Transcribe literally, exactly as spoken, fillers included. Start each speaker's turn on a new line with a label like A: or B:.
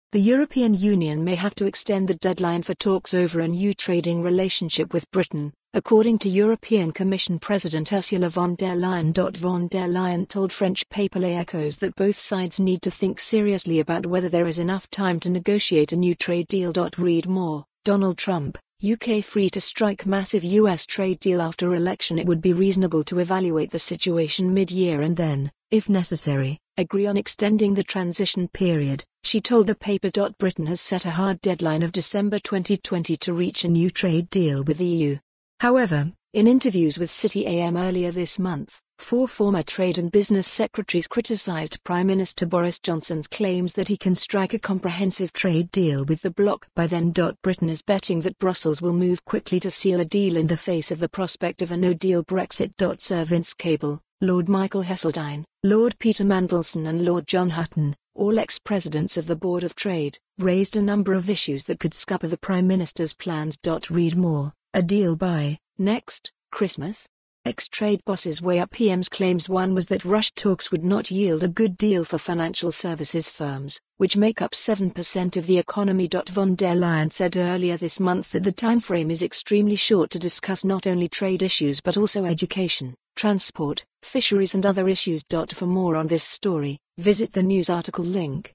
A: The European Union may have to extend the deadline for talks over a new trading relationship with Britain, according to European Commission President Ursula von der Leyen.Von der Leyen told French paper L'Echo's that both sides need to think seriously about whether there is enough time to negotiate a new trade deal. Read more. Donald Trump, U K free to strike massive U S trade deal after election. It would be reasonable to evaluate the situation mid-year and then, if necessary, agree on extending the transition period, she told the paper. Britain has set a hard deadline of December twenty twenty to reach a new trade deal with the E U. However, in interviews with City A M earlier this month, four former trade and business secretaries criticised Prime Minister Boris Johnson's claims that he can strike a comprehensive trade deal with the bloc by then. Britain is betting that Brussels will move quickly to seal a deal in the face of the prospect of a no-deal Brexit.Sir Vince Cable, Lord Michael Heseltine, Lord Peter Mandelson and Lord John Hutton, all ex-presidents of the Board of Trade, raised a number of issues that could scupper the Prime Minister's plans. Read more. A deal by next Christmas? Ex-trade bosses weigh up P M's claims. One was that rushed talks would not yield a good deal for financial services firms, which make up seven percent of the economy. Von der Leyen said earlier this month that the timeframe is extremely short to discuss not only trade issues but also education, transport, fisheries and other issues. For more on this story, visit the news article link.